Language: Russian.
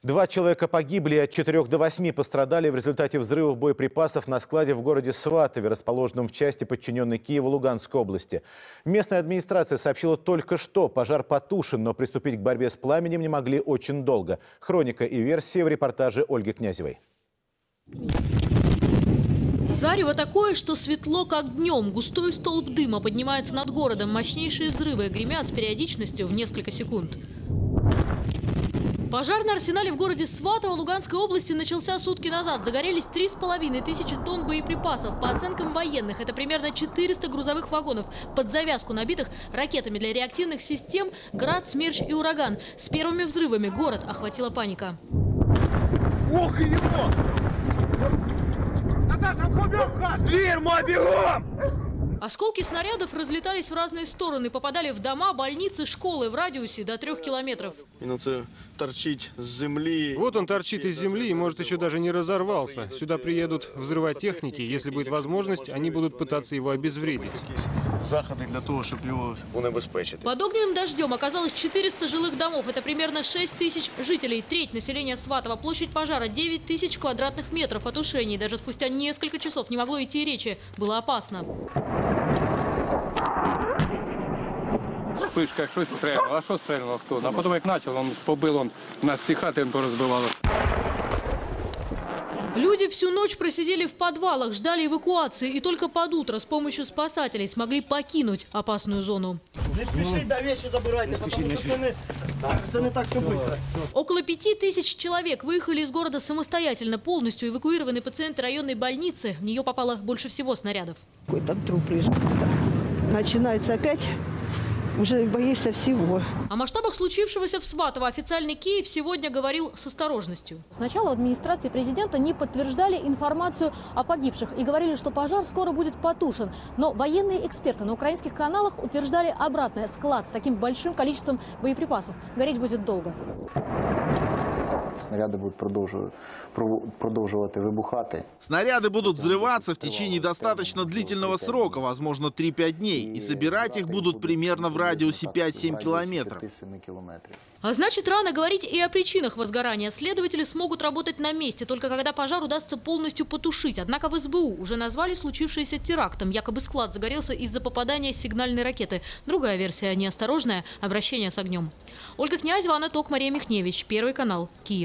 2 человека погибли, от 4 до 8 пострадали в результате взрывов боеприпасов на складе в городе Сватове, расположенном в части, подчиненной Киеву Луганской области. Местная администрация сообщила только что, пожар потушен, но приступить к борьбе с пламенем не могли очень долго. Хроника и версии в репортаже Ольги Князевой. Зарево такое, что светло, как днем. Густой столб дыма поднимается над городом. Мощнейшие взрывы гремят с периодичностью в несколько секунд. Пожар на арсенале в городе Сватово Луганской области начался сутки назад. Загорелись 3500 тонн боеприпасов. По оценкам военных, это примерно 400 грузовых вагонов, под завязку набитых ракетами для реактивных систем «Град», «Смерч» и «Ураган». С первыми взрывами город охватила паника. Ох, его! Дверь, мы бегом! Осколки снарядов разлетались в разные стороны, попадали в дома, больницы, школы в радиусе до 3 километров. Торчит с земли. Вот он торчит из земли и, может, еще даже не разорвался. Сюда приедут взрывотехники. Если будет возможность, они будут пытаться его обезвредить. Заходы для того, чтобы его унебезпечить. Под огненным дождем оказалось 400 жилых домов. Это примерно 6000 жителей. Треть населения Сватова. Площадь пожара 9000 квадратных метров. О тушении даже спустя несколько часов не могло идти и речи. Было опасно. Пишка, щось стрельнуло, а що стрельнуло хто? А потім як почав, він побив, он нас всі хати порозбивало. Люди всю ночь просидели в подвалах, ждали эвакуации. И только под утро с помощью спасателей смогли покинуть опасную зону. Не спешите, да вещи забирайте, потому что это не так все быстро. Около 5000 человек выехали из города самостоятельно. Полностью эвакуированы пациенты районной больницы. В нее попало больше всего снарядов. Какой-то труп лежит. Начинается опять. Уже боишься всего. О масштабах случившегося в Сватово официальный Киев сегодня говорил с осторожностью. Сначала в администрации президента не подтверждали информацию о погибших и говорили, что пожар скоро будет потушен. Но военные эксперты на украинских каналах утверждали обратное. Склад с таким большим количеством боеприпасов гореть будет долго. Снаряды будут продолжать выбухать. Снаряды будут взрываться в течение достаточно длительного срока, возможно 3-5 дней. И собирать их будут примерно в радиусе 5-7 километров. А значит, рано говорить и о причинах возгорания. Следователи смогут работать на месте, только когда пожар удастся полностью потушить. Однако в СБУ уже назвали случившееся терактом. Якобы склад загорелся из-за попадания сигнальной ракеты. Другая версия – неосторожное обращение с огнем. Ольга Князева, Анна Ток, Мария Михневич. Первый канал. Киев.